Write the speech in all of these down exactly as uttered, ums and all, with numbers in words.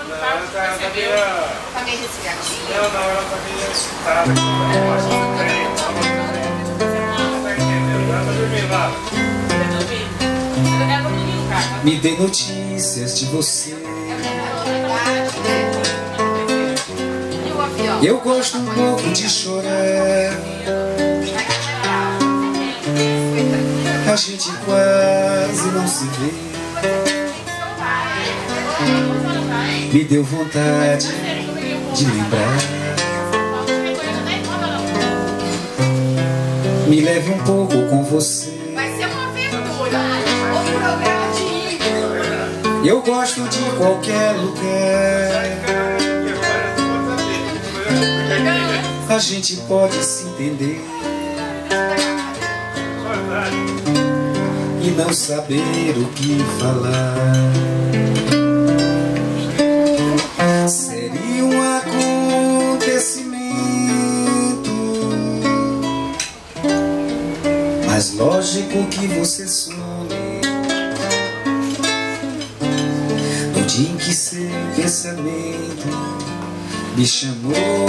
Não, ela tá, tá meio... Tá meio resfriadinha? Não, não, ela tá meio excitada. Ela tá entendendo, ela tá dormindo lá. Me dê notícias de você. Eu gosto um pouco de chorar. A gente quase não se vê. Me deu vontade de lembrar. Me leve um pouco com você. Vai ser uma aventura, um programa de índio. Eu gosto de qualquer lugar. A gente pode se entender e não saber o que falar. Seria um acontecimento mais lógico que você some no dia em que seu pensamento me chamou.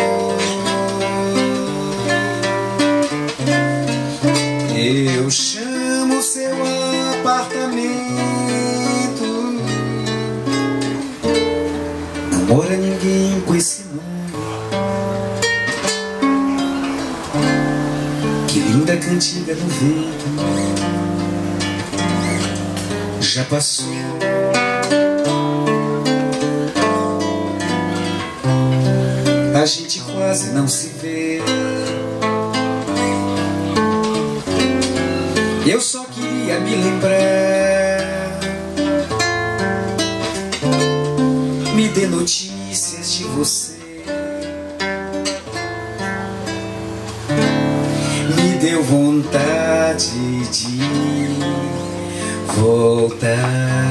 Eu chamo seu apartamento. Não mora ninguém com esse nome. Que linda cantiga no vento. Já passou. A gente quase não se vê. Eu só queria me lembrar. Me dê notícias de você. Me deu vontade de voltar.